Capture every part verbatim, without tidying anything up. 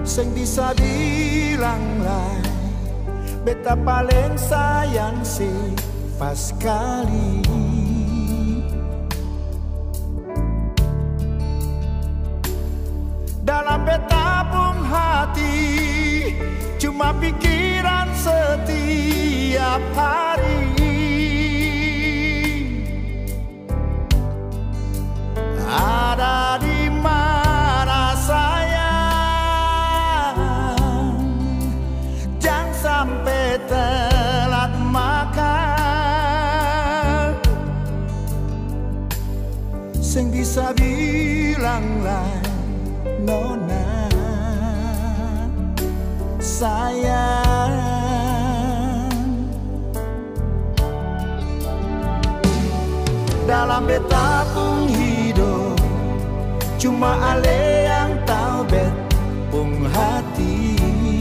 Sing bisa bilang lah beta paling sayang sih pas kali. Dalam beta pun hati cuma pikiran setiap hari. Ada di mana sayang, jangan sampai telat makan. Sing bisa bilang lah nona sayang. Dalam beta pun hidup cuma ale yang tahu bet pung hati.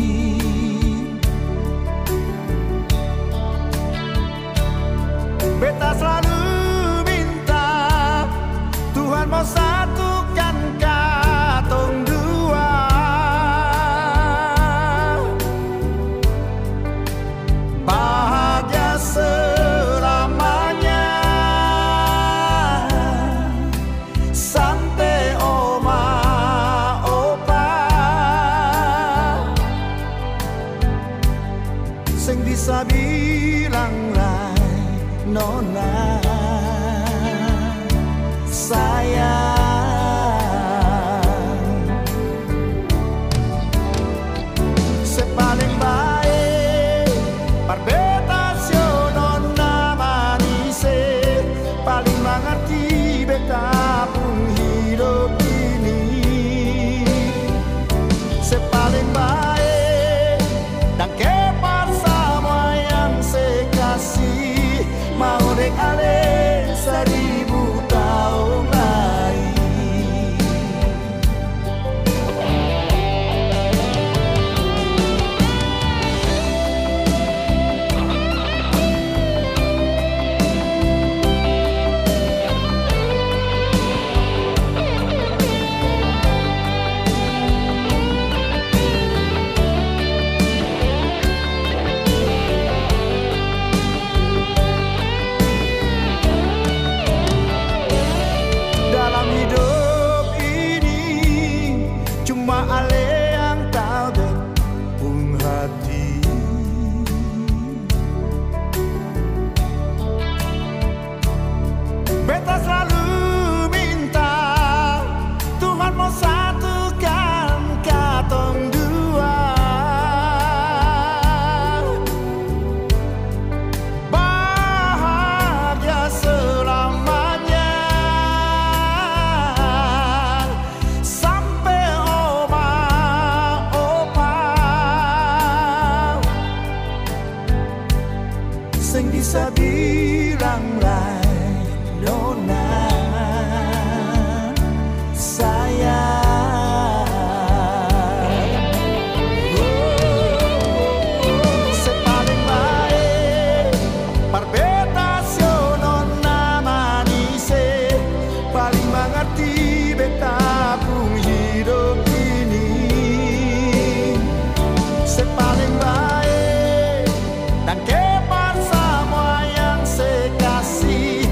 Beta selalu minta Tuhan mau satukan katong dua. Bahagia selamanya sampai oma opa. Sing bisa bilang lah nona sayang. Sepaling baik parbeta nona manise, paling mengerti beta pun hidup ini. Sepaling baik dan kepar sama yang sekasih, mau dek ale seribu tahun lagi. Dalam hidup ini cuma ale yang tahu bet pung hati. Beta selalu minta Tuhan mau satukan katong dua. Bahagia selamanya sampai oma opa. Sing bisa bilang lah nona sayang. Sepaling baik parbeta nona manise, paling mengerti beta pun hidup ini. Sepaling baik dan kepar sama yang sekasih,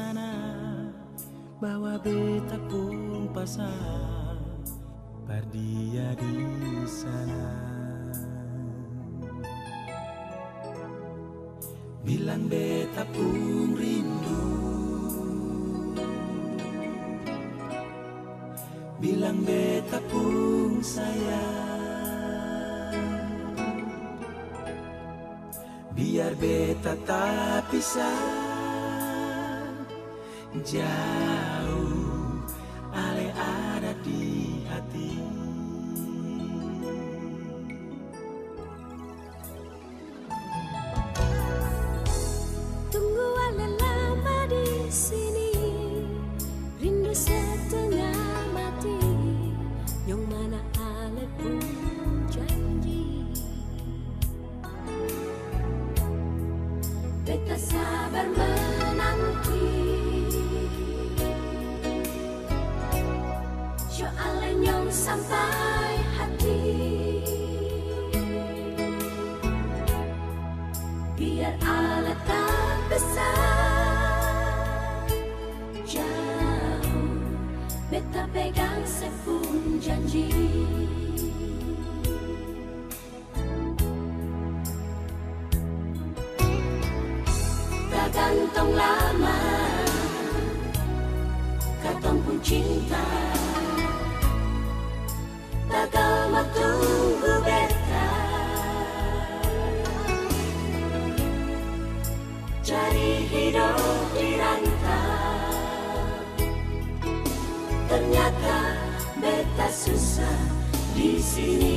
sana, bawa beta pun pasang pardia di sana. Bilang beta pun rindu, bilang beta pun sayang, biar beta tak pisah jauh, ale ada di hati. Tunggu ale lama di sini, rindu setengah mati, yang mana ale pun janji. Beta sabar menanti, jo ale nyong sampai hati, biar ale tak besar jauh, beta pegang sepun janji. Tak gantung lama, katong pun cinta, takal matunggu beta, cari hidup di rantau. Ternyata beta susah di sini.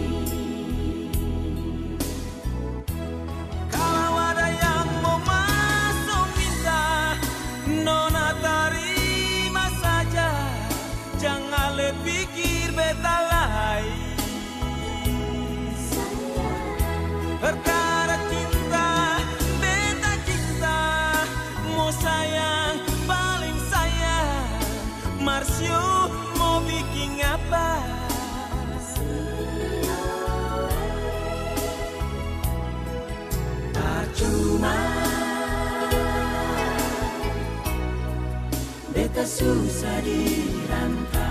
Kalau ada yang mau masuk minta, nona terima saja, jangan le pikir beta lain. Perkara cinta, beta cinta, mau sayang paling sayang. Marsio mau bikin apa? Percuma, beta susah dirantau.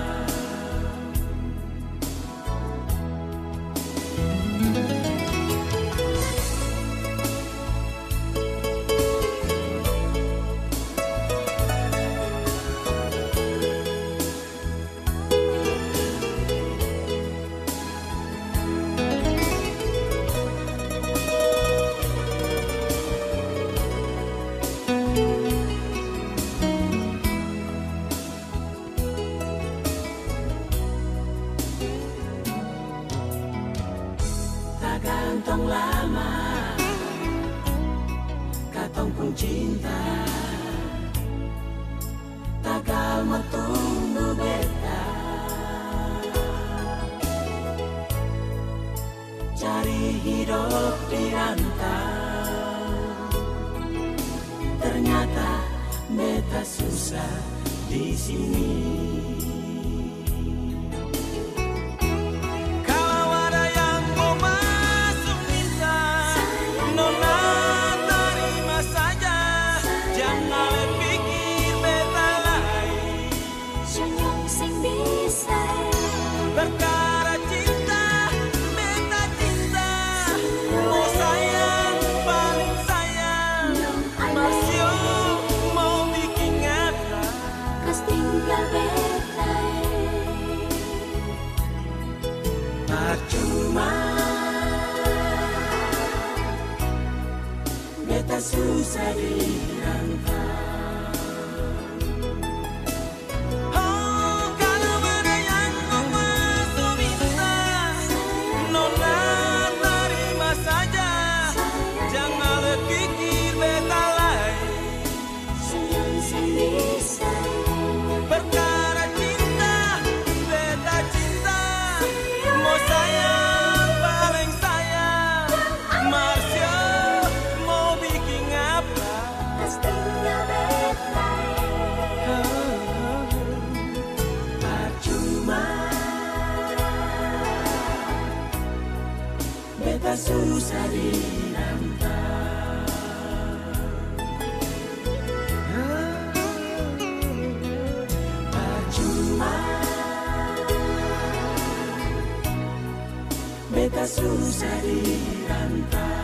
Tak gantung lama, katong pun cinta, tagal mau tunggu beta, cari hidup di rantau. Ternyata beta susah di sini. Perkara cinta, beta cinta, mau sayang paling sayang. Marsio mau bikin apa? Kas tinggal beta, percuma, beta susah dirantau. Perkara cinta, beta cinta, mau sayang paling sayang. Marsio mau bikin apa? Percuma, beta susah dirantau. susah dirantau.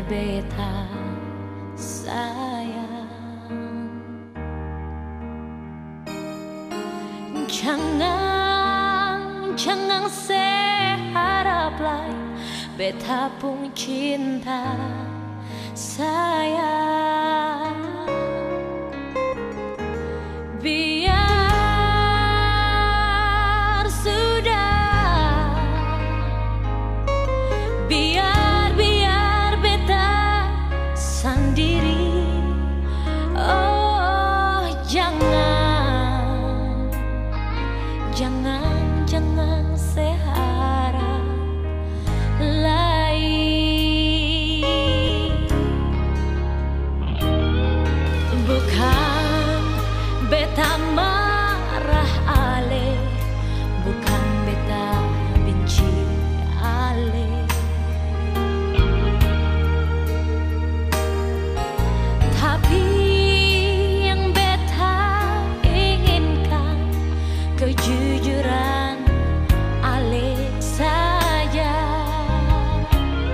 beta sayang. Jangan, jangan seharap lain, beta pun cinta sayang. Biar sudah, biar biar beta sendiri. Oh jangan, jangan, jangan seharap lain. Bukan beta marah ale, bukan beta benci ale, tapi yang beta inginkan kejujuran ale saja.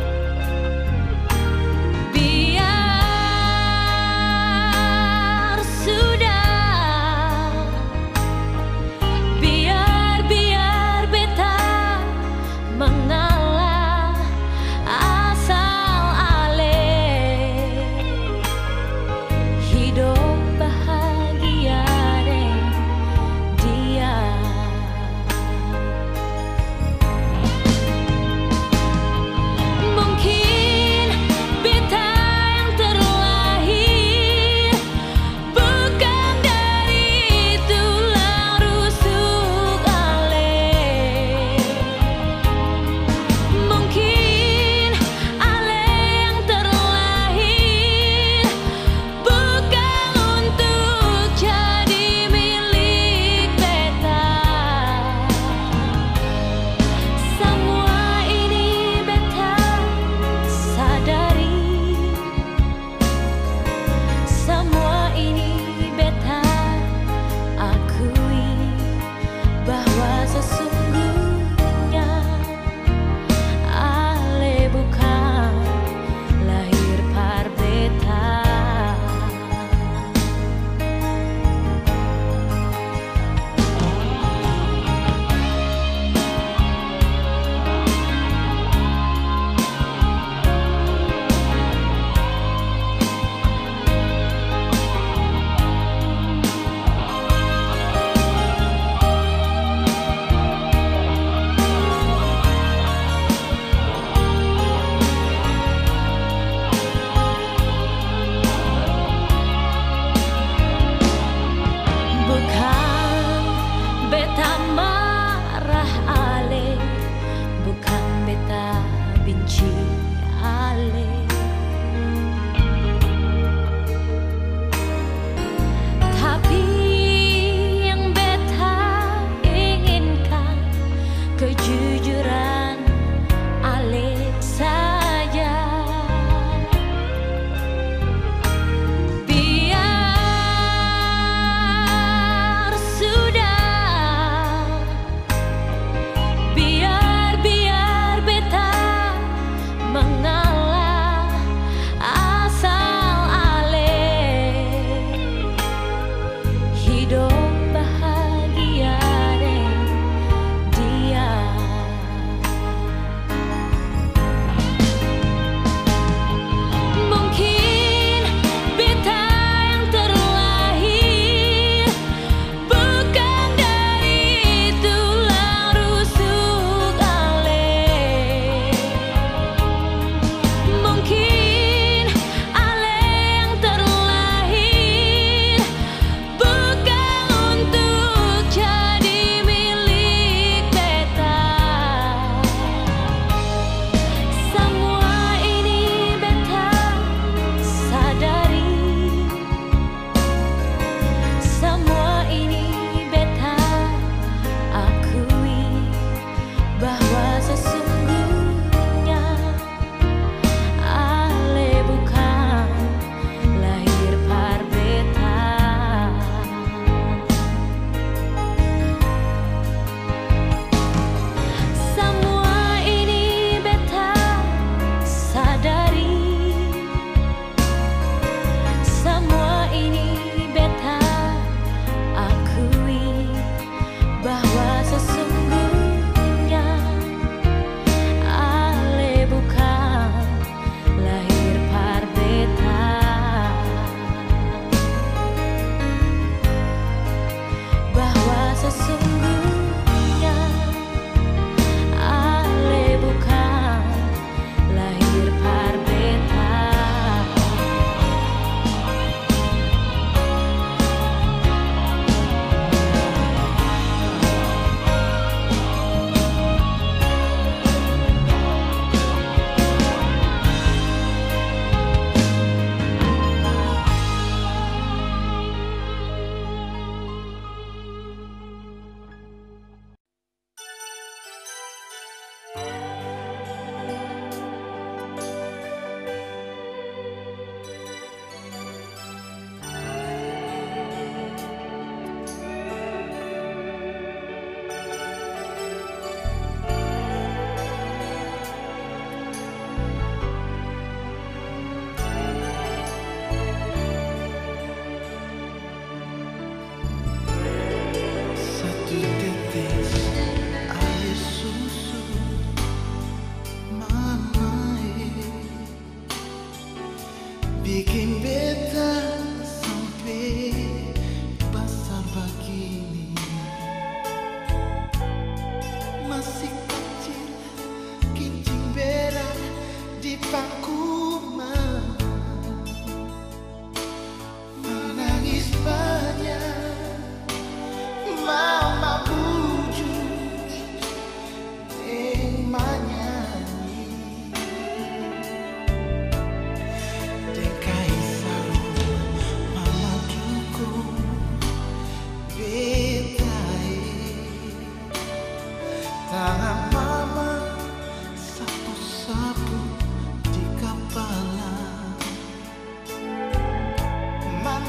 Biar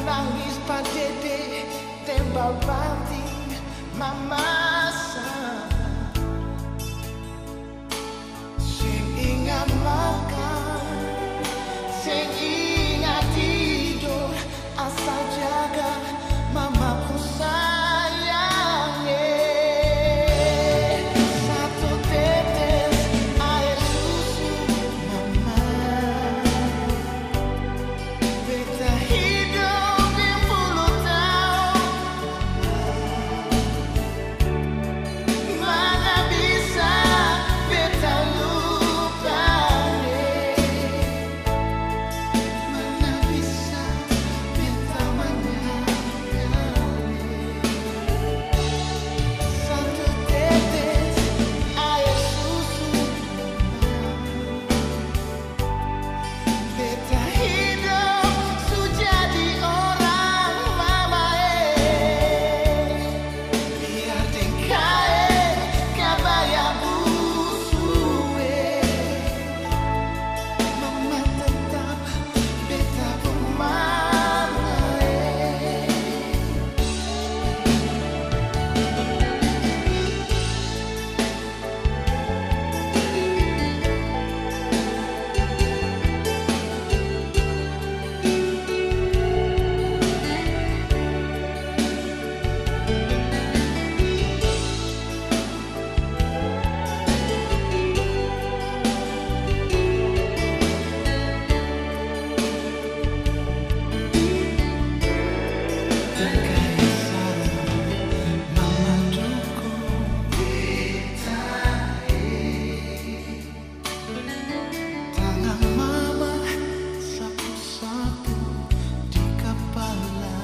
menangis padede tembak banting mama sana sing ingat makan sing ingat tidur asal jaga mamaku sayang satu tetes air susu mama beta hidup yang puluh tahun mana bisa beta lupa mana bisa beta menyangkal satu tetes air susu beta hidup sujadi orang mama biar tingkai kabaya busue mama tetap beta pemana tangan mama sapu-sapu di kepala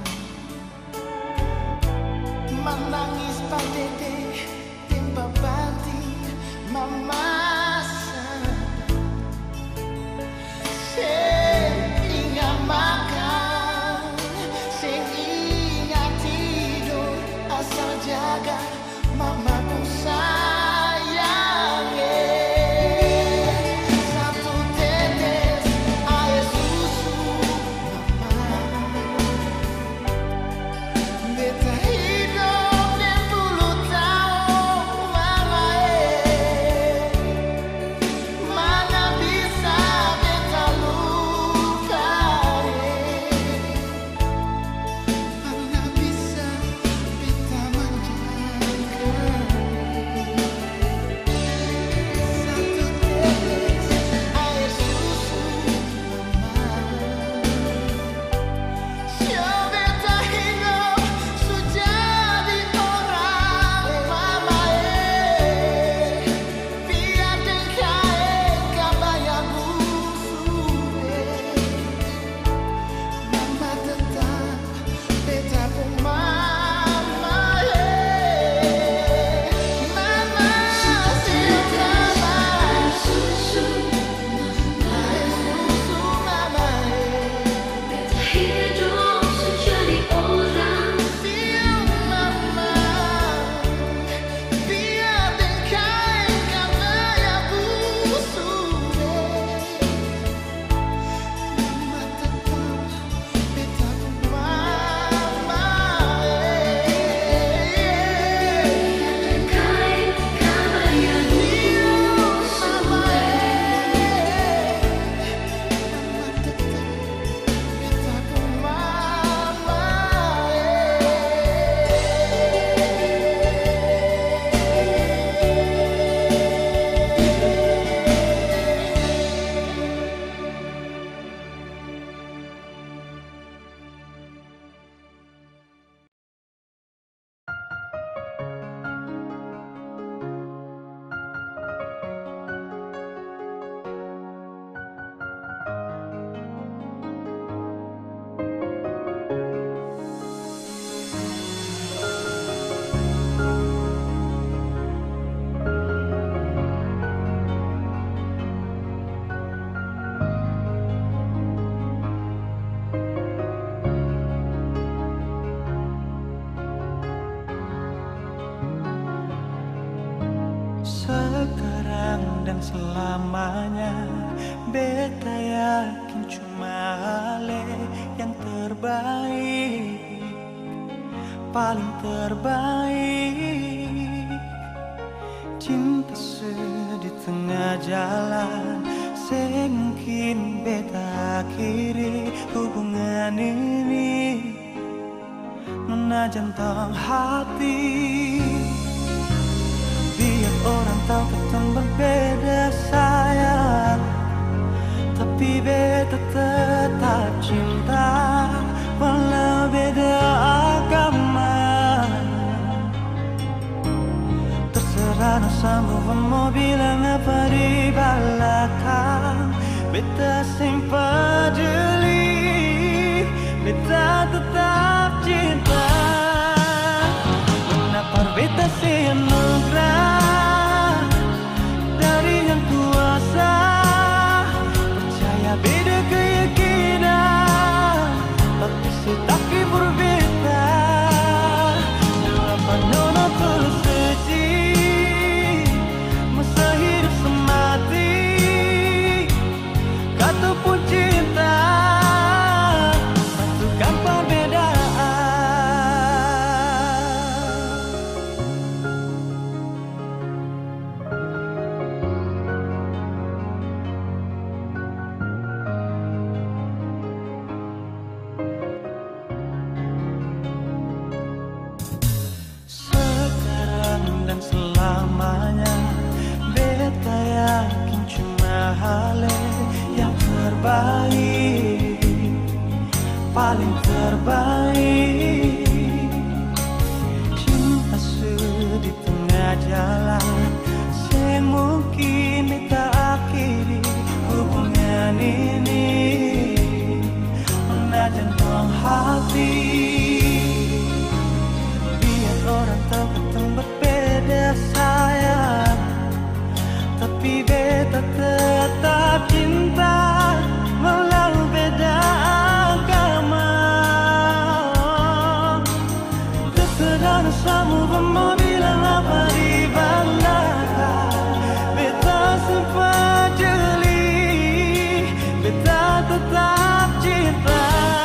menangis padede tembak banting mama sana sing ingat makan sing ingat tidur asal jaga mamaku sayang satu tetes air susu mama beta hidup yang puluh tahun mama mana bisa beta lupa mana bisa beta menjangkau satu tetes air susu mama beta hidup sujadi orang mama biar tingkai kabaya busue mama tetap beta pemana mama siapa Susu air susu mama beta hidup sejadi orang siang mama biar tingkai kabaya busue mama tetap beta pemana tingkai kabaya busue sekarang dan selamanya. Beta yakin cuma Ale yang terbaik, paling terbaik. Cinta di tengah jalan, semungkin beta akhiri hubungan ini. Menajan tong hati, biar orang tahu kita berbeda sayang, tapi beta tetap cinta walau beda agama. Terserah sama mau bilang apa di belakang, beta sing peduli, beta tetap cinta. Kenapa beta sing anugerah dari yang kuasa, percaya beda keyakinan, tapi setaki berbeda. Kenapa nono tulus suci, masa hidup semati, kata pun cinta, satukan perbedaan. Sekarang dan selamanya, beta yakin cuma hal yang terbaik, paling terbaik. Cinta di tengah jalan, semungkin beta akhiri hubungan ini. Menajan tong hati, biar orang tahu kita berbeda sayang, tapi beta tetap cinta walau beda agama. Terserah sama mau bilang apa di belakang, beta sempat jeli, beta tetap cinta.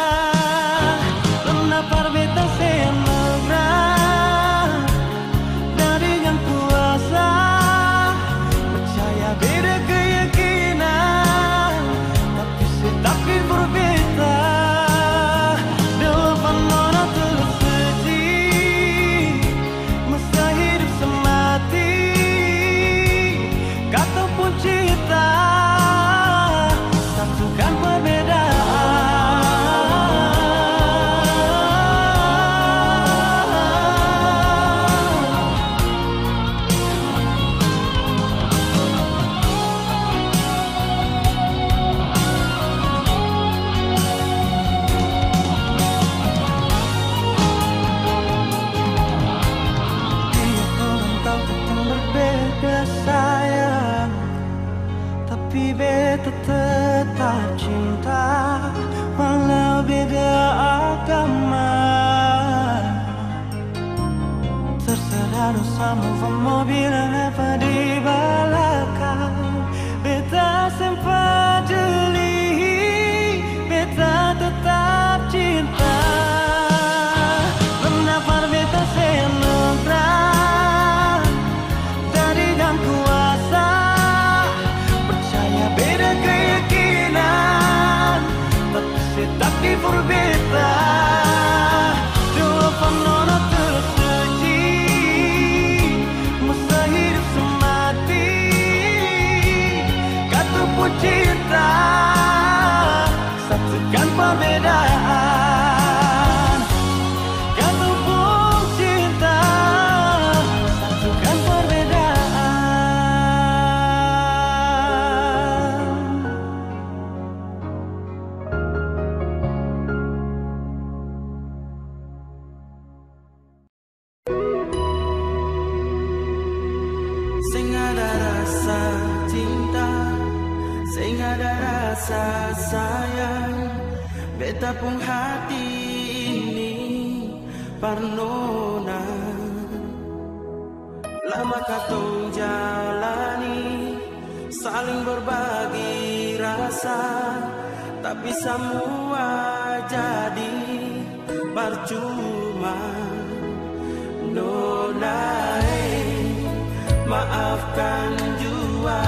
Kenapa beta semangat dari yang kuasa, percaya beda keyakinan, tapi setaki berbeda. Depan nona tulus suci, masa hidup semati, kata pun cinta, satukan perbedaan. Biar orang tahu kita berbeda sayang, tapi beta tetap cinta walau beda agama. Terserah sama mau bilang apa di belakang, beta sempat jeli, beta tetap cinta. Kenapa beta semangat dari yang kuasa, percaya beda keyakinan, tapi setaki berbeda. Dua penona tulus suci, masa hidup semati, kata pun cinta, satukan perbedaan. Kata pun cinta, satukan perbedaan. Sing ada rasa cinta, sing ada rasa sayang, beta pun hati ini parnona. Lama katong jalani, saling berbagi rasa, tapi semua jadi percuma. Nona, maafkan jua.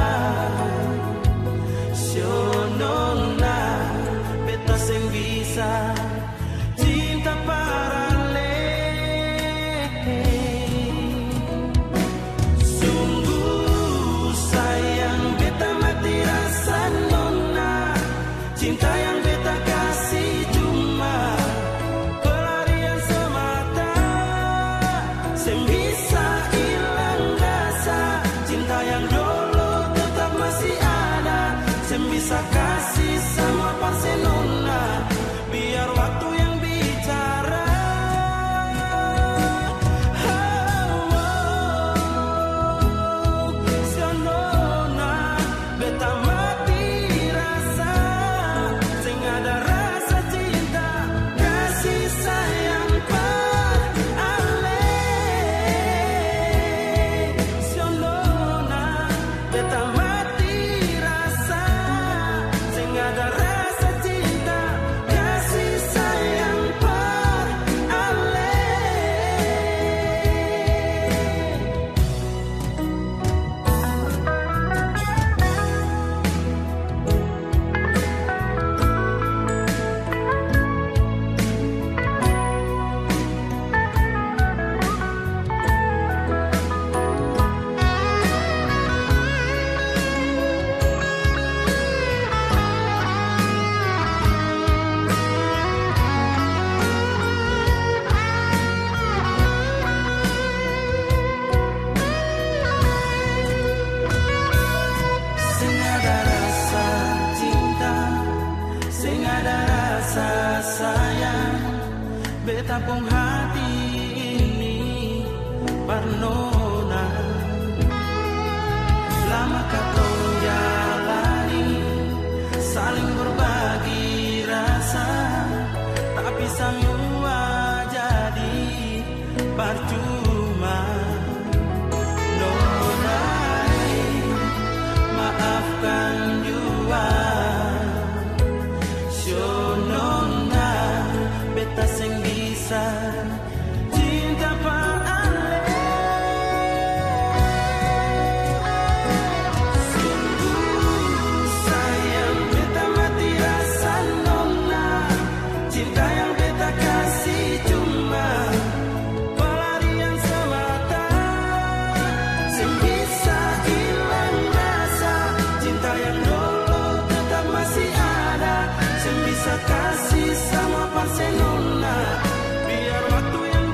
Nona, beta sing bisa cinta parale. Sungguh sayang beta mati rasa nona. Cinta yang beta kasih cuma pelarian semata. Sing bisa hilang rasa. Cinta yang dulu tetap masih ada. Sing bisa kasih sama Barcelona. Biar waktu yang bicara. Oh, oh, Sonona, beta mati rasa. Sing ada rasa cinta, kasih sayang parale. Sonona, beta mati rasa. Sing ada rasa cinta, kasih sayang parale. Sing ada rasa cinta, sing ada rasa sayang. Beta pun hati ini Barnona. Lama kau jalani, saling berbagi rasa. Tapi semua jadi percuma. Nona, maafkan jua. Nona, beta sing bisa cinta parale. Sungguh sayang beta mati rasa nona. Cinta yang beta kasih cuma pelarian semata. Sing bisa hilang rasa. Cinta yang dulu tetap masih ada. Sing bisa kasih sama Barcelona. Biar waktu yang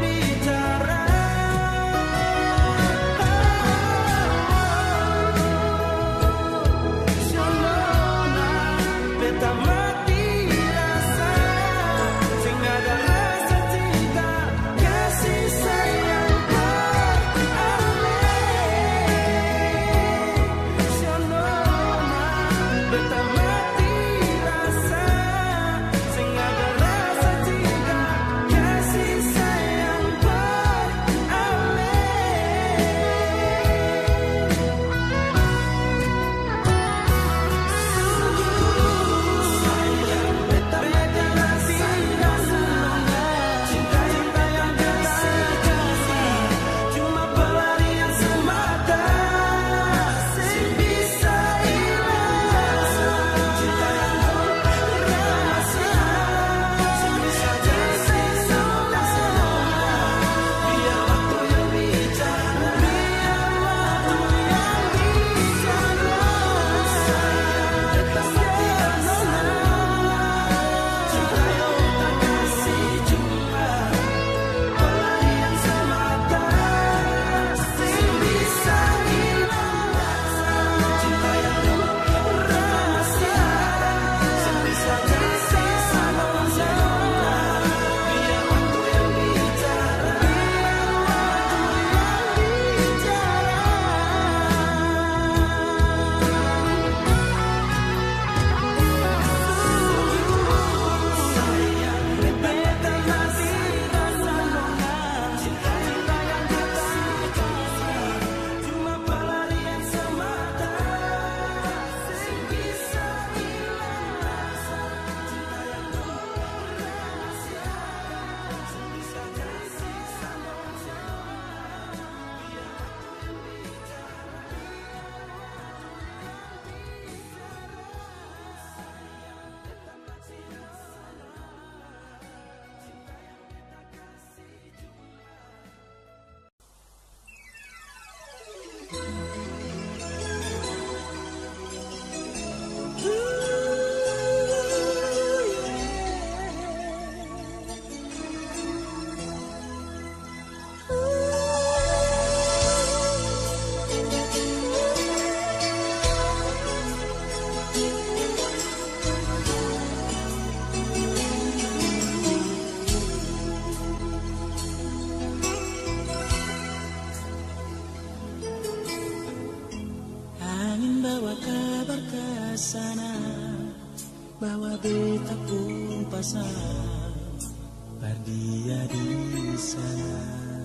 sana, bawa beta pun pasang dia di sana.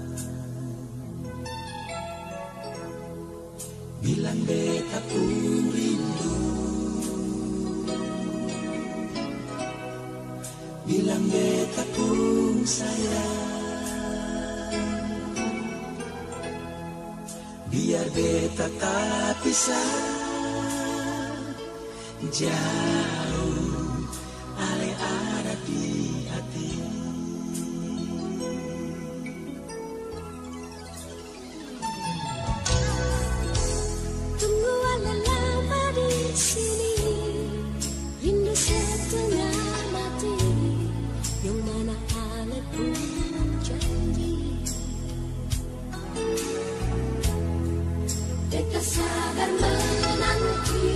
Bilang beta pun rindu, bilang beta pun sayang, biar beta tak pisah jauh, ale ada di hati. Tunggu ala lama di sini, rindu setengah mati, yang mana ale pun janji. Beta sabar menanti,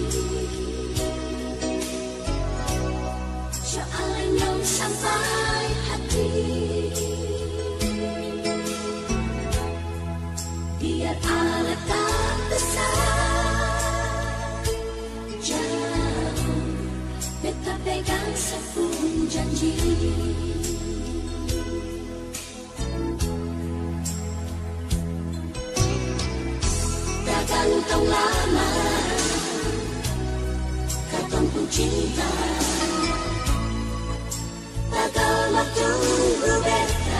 soalnya sampai hati, biar ale tak besar jauh, beta pegang sepun janji. Tak gantung lama, katong pun cinta, tak lama tunggu beta,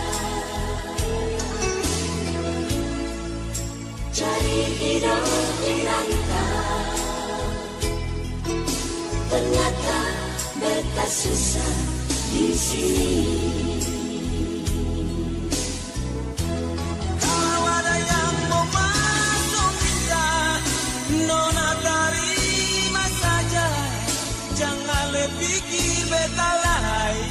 cari hidup di rantau. Ternyata beta susah di sini. Kalau ada yang mau masuk kita, nona terima saja, jangan le pikir beta lain.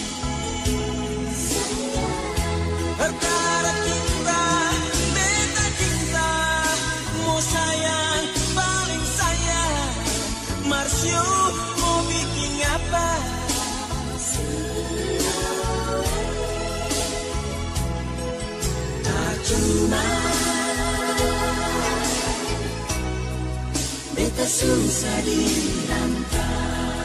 Perkara cinta, beta cinta, mau sayang, paling sayang. Marsio mau bikin apa? Tak cuma beta susah dirantau.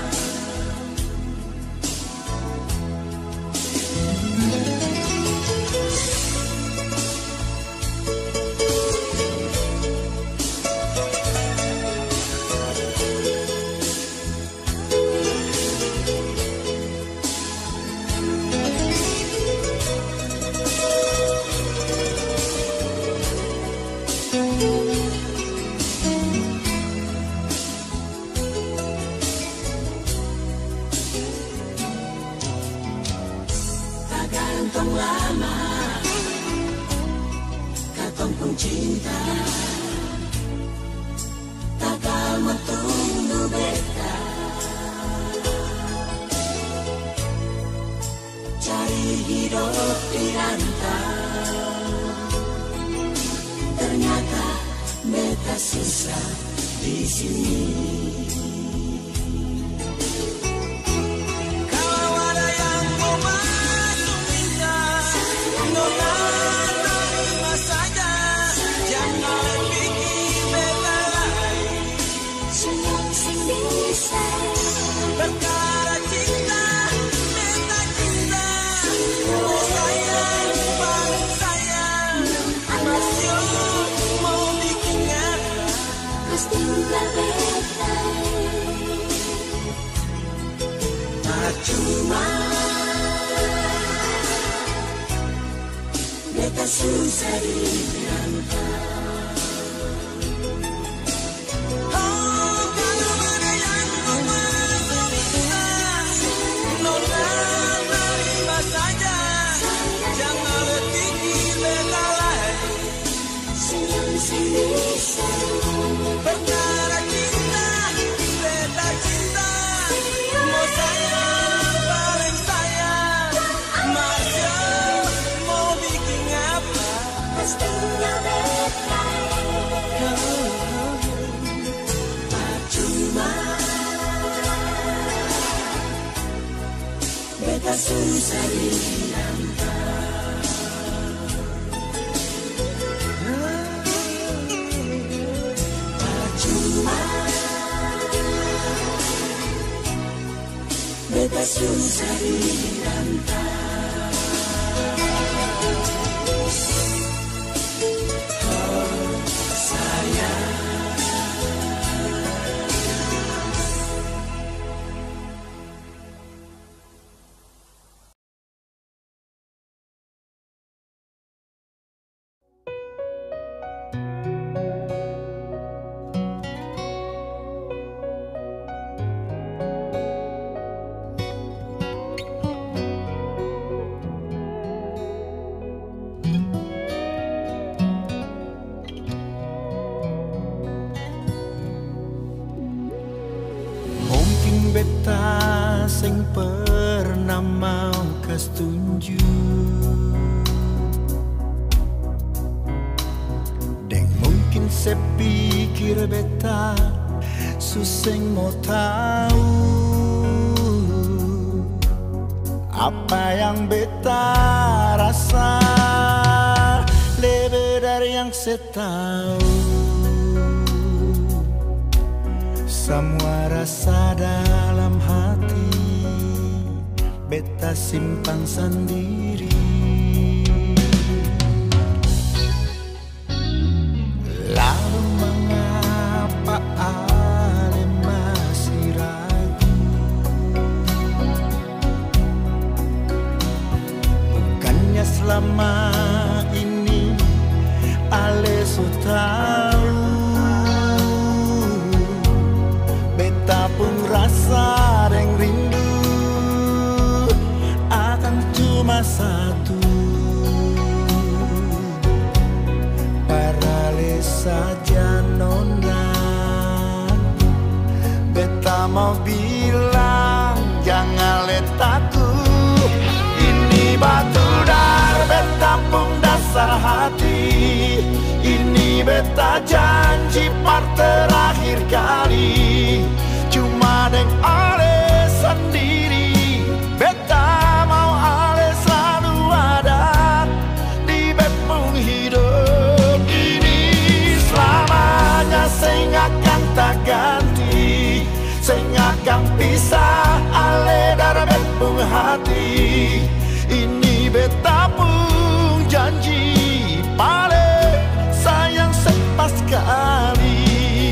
Tak gantung lama, katong pun cinta, takal mentunggu beta, cari hidup di rantau. Ternyata beta susah di sini. Kalau ada yang mau masuk kita, nona terima saja, jangan pikir beta lain. Senyum sing bisa, Perkara cinta, beta cinta, mau sayang, paling sayang. Masih mau bikin apa? terus tinggal beta. Tak cuma beta susah dirantau. Oh, kalau ada yang mau masuk kita, nona terima saja, jangan pikir beta lain. Senyum sing bisa, Perkara cinta, beta cinta, mau sayang, paling sayang. Masih mau bikin apa? terus tinggal beta. Tak cuma beta susah dirantau. Tak cuma Beta sing pernah mau kas tunjuk Deng mungkin sepikir beta suseng mau tahu apa yang beta rasa lebih dari yang saya tahu. Semua rasa dalam hati beta simpan sendiri. Lalu mengapa ale masih ragu? Bukannya selama ini ale so tahu pun rasa dan rindu akan cuma satu, paralel saja nona. Beta mau bilang jangan letakku, ini batu dar beta pun dasar hati. Ini beta janji part terakhir kali, cuma deng ale sendiri. Beta mau ale selalu ada di bepung hidup ini. Selamanya saya akan tak ganti, saya akan pisah ale dari bepung hati. Ini beta pun janji paling sayang sepas kali.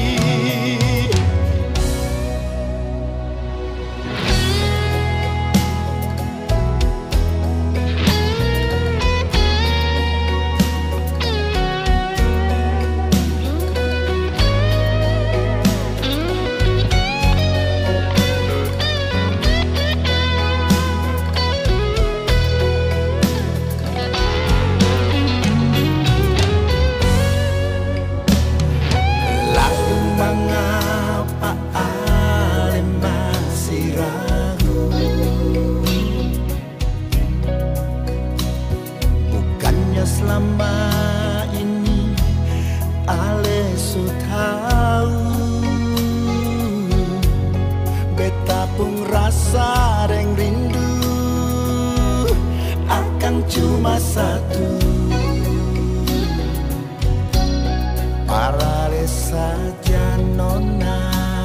Selama ini ale su tahu beta pun rasa dan rindu akan cuma satu, paralel saja nona.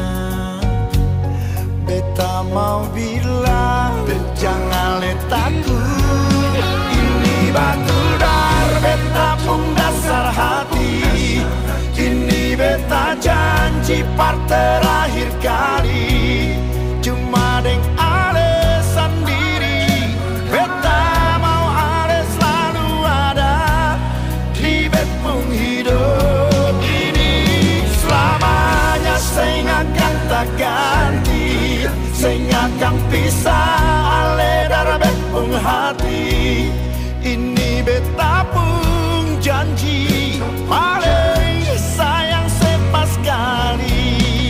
Beta mau bilang jangan letakku, ini batu beta pun dasar hati. Ini beta janji part terakhir kali, cuma deng ale sendiri. Beta mau ale selalu ada di bepung hidup ini. Selamanya saya akan tak ganti, saya akan pisah ale dari bepung hati. Ini beta pun janji paling sayang sepas kali.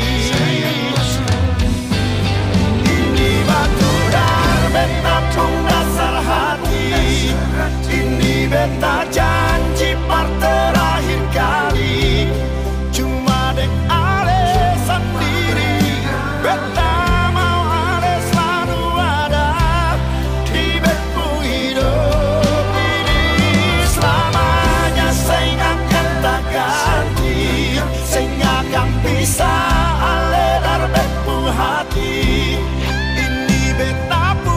Ini batu dar beta pun dasar hati. Ini beta janji part terakhir kali, cuma deng ale sendiri. Beta mau ale selalu ada di bepung hidup. Saya akan pisah ale dari bepung hati. Ini beta pun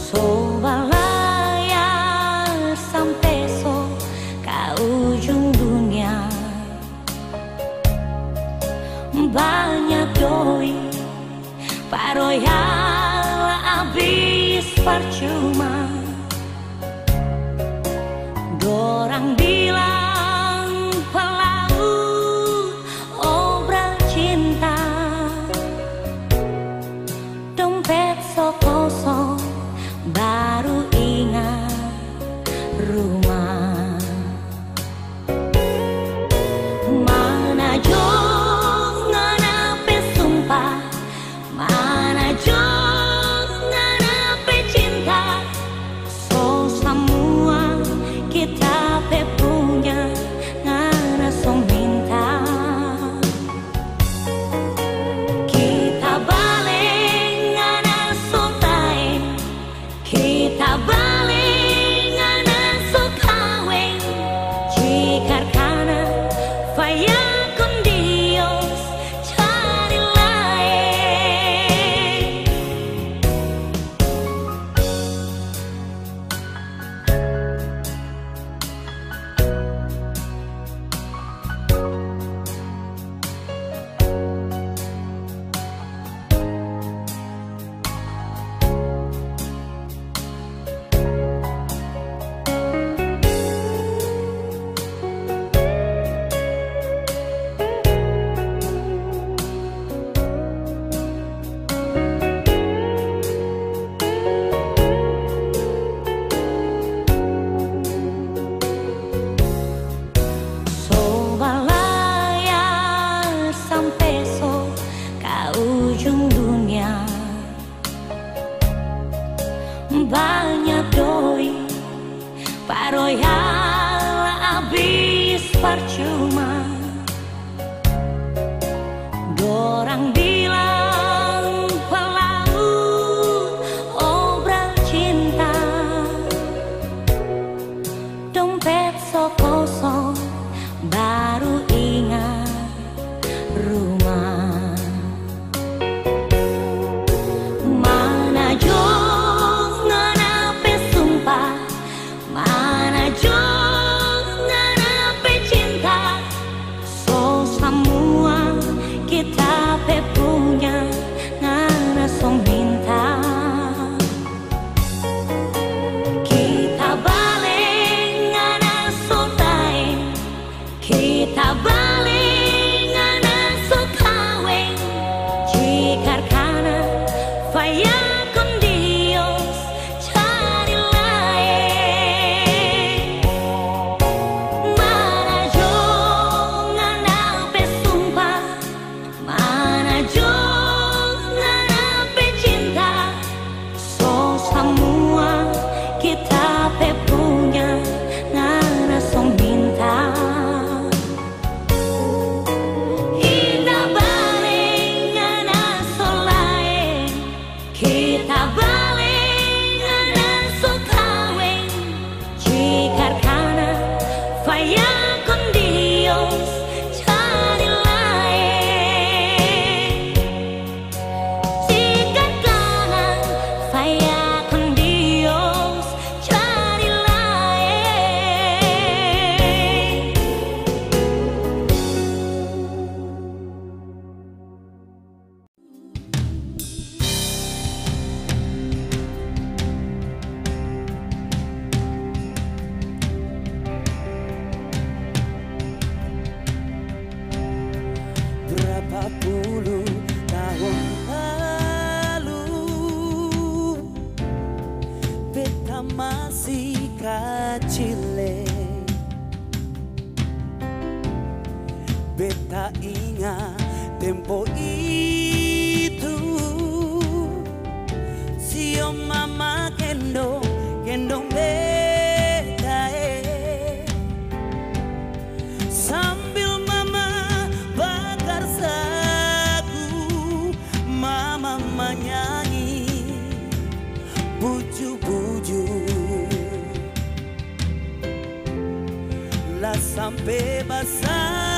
Sobalaya sampai so ke ujung dunia. Banyak doi paroyal habis percuma. Dorang bilang pelaut obral cinta, dompet so kosong baru ingat rumah. Mana jo nganape sumpah, mana jo nganape cinta. So semua kita pe punya ngana so minta. Kita balik ngana so tae, kita balik ngana so kawin. Jika karena faya con Dios cari lain. Sobalaya sampai so ke ujung dunia. Banyak doi paroyal habis percuma. Dorang bilang pelaut obral cinta, dompet so kosong baru ingat rumah. Mana jo nganape sumpah, mana jo nganape cinta. So semua kita pe punya ngana so minta. Kita balik ngana so tae, kita balik ngana so kawin. Jika karena faya con Dios cari lain. Mana jo nganape sumpah, mana jo nganape cinta. So semua kita pe punya ngana so minta. Kita balik ngana so lain, kita balik ngana so kawin. Jika karena faya con Dios cari lain. Jika karena faya con Dios cari lain. Berapa puluh tahun lalu beta masih kecil. Beta ingat tempo itu, sio mama gendong gendong beta eh. Sambil mama bakar sagu, mama menyanyi buju-buju. Lah sampai basah